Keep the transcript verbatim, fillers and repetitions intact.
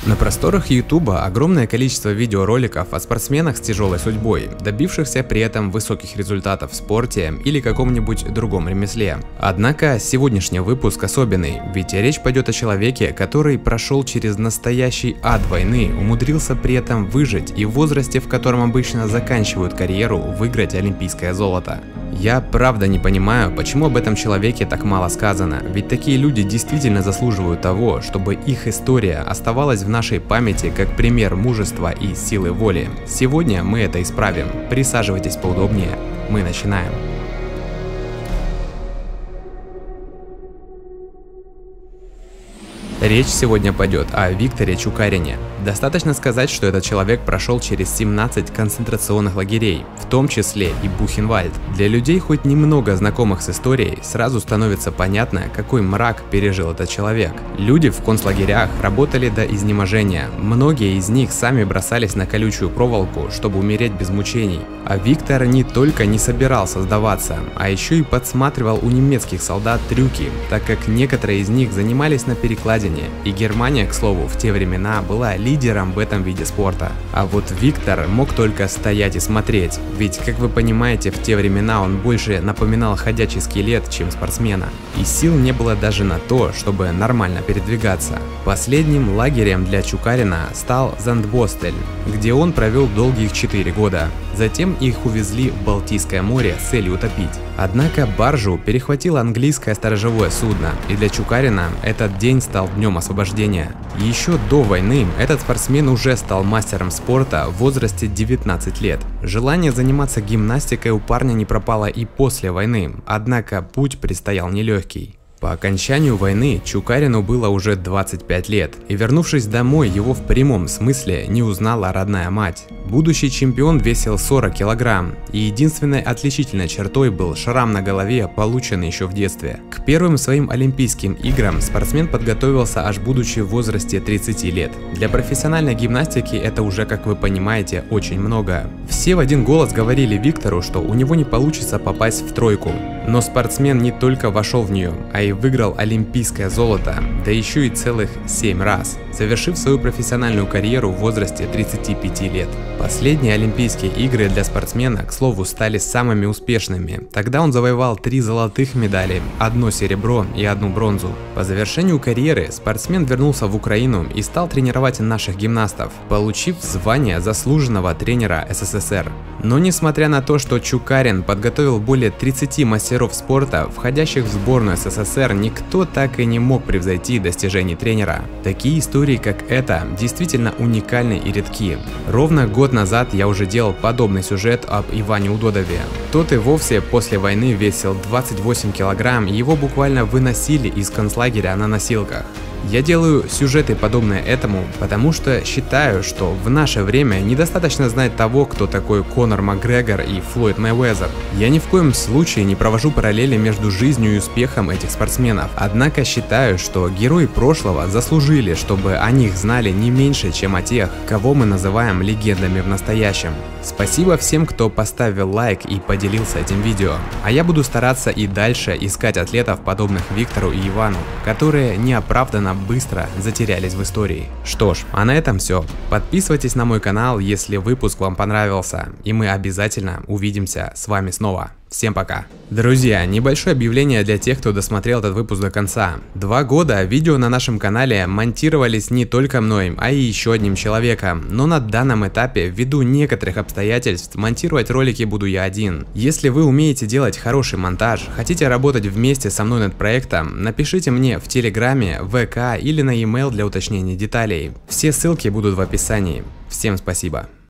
На просторах Ютуба огромное количество видеороликов о спортсменах с тяжелой судьбой, добившихся при этом высоких результатов в спорте или каком-нибудь другом ремесле. Однако сегодняшний выпуск особенный, ведь речь пойдет о человеке, который прошел через настоящий ад войны, умудрился при этом выжить и в возрасте, в котором обычно заканчивают карьеру, выиграть олимпийское золото. Я правда не понимаю, почему об этом человеке так мало сказано, ведь такие люди действительно заслуживают того, чтобы их история оставалась в нашей памяти как пример мужества и силы воли. Сегодня мы это исправим. Присаживайтесь поудобнее. Мы начинаем. Речь сегодня пойдет о Викторе Чукарине. Достаточно сказать, что этот человек прошел через семнадцать концентрационных лагерей, в том числе и Бухенвальд. Для людей, хоть немного знакомых с историей, сразу становится понятно, какой мрак пережил этот человек. Люди в концлагерях работали до изнеможения, многие из них сами бросались на колючую проволоку, чтобы умереть без мучений. А Виктор не только не собирался сдаваться, а еще и подсматривал у немецких солдат трюки, так как некоторые из них занимались на перекладине. И Германия, к слову, в те времена была лидером в этом виде спорта. А вот Виктор мог только стоять и смотреть, ведь, как вы понимаете, в те времена он больше напоминал ходячий скелет, чем спортсмена. И сил не было даже на то, чтобы нормально передвигаться. Последним лагерем для Чукарина стал Зандбостель, где он провел долгих четыре года. Затем их увезли в Балтийское море с целью утопить. Однако баржу перехватило английское сторожевое судно, и для Чукарина этот день стал днем освобождения. Еще до войны этот спортсмен уже стал мастером спорта в возрасте девятнадцати лет. Желание заниматься гимнастикой у парня не пропало и после войны, однако путь предстоял нелегкий. По окончанию войны Чукарину было уже двадцать пять лет, и вернувшись домой, его в прямом смысле не узнала родная мать. Будущий чемпион весил сорок килограмм, и единственной отличительной чертой был шрам на голове, полученный еще в детстве. К первым своим Олимпийским играм спортсмен подготовился аж будучи в возрасте тридцати лет. Для профессиональной гимнастики это уже, как вы понимаете, очень много. Все в один голос говорили Виктору, что у него не получится попасть в тройку. Но спортсмен не только вошел в нее, а и выиграл олимпийское золото, да еще и целых семь раз, завершив свою профессиональную карьеру в возрасте тридцати пяти лет. Последние Олимпийские игры для спортсмена, к слову, стали самыми успешными. Тогда он завоевал три золотых медали, одно серебро и одну бронзу. По завершению карьеры спортсмен вернулся в Украину и стал тренировать наших гимнастов, получив звание заслуженного тренера СССР. Но несмотря на то, что Чукарин подготовил более тридцати мастеров спорта, входящих в сборную СССР, никто так и не мог превзойти достижений тренера. Такие истории, как эта, действительно уникальны и редки. Ровно год назад я уже делал подобный сюжет об Иване Удодове. Тот и вовсе после войны весил двадцать восемь килограмм, и его буквально выносили из концлагеря на носилках. Я делаю сюжеты подобные этому, потому что считаю, что в наше время недостаточно знать того, кто такой Конор Макгрегор и Флойд Мейвезер. Я ни в коем случае не провожу параллели между жизнью и успехом этих спортсменов, однако считаю, что герои прошлого заслужили, чтобы о них знали не меньше, чем о тех, кого мы называем легендами в настоящем. Спасибо всем, кто поставил лайк и поделился этим видео, а я буду стараться и дальше искать атлетов, подобных Виктору и Ивану, которые неоправданно быстро затерялись в истории. Что ж, а на этом все. Подписывайтесь на мой канал, если выпуск вам понравился, и мы обязательно увидимся с вами снова. Всем пока. Друзья, небольшое объявление для тех, кто досмотрел этот выпуск до конца. Два года видео на нашем канале монтировались не только мной, а и еще одним человеком, но на данном этапе, ввиду некоторых обстоятельств, монтировать ролики буду я один. Если вы умеете делать хороший монтаж, хотите работать вместе со мной над проектом, напишите мне в Телеграме, ВК или на e-mail для уточнения деталей. Все ссылки будут в описании. Всем спасибо.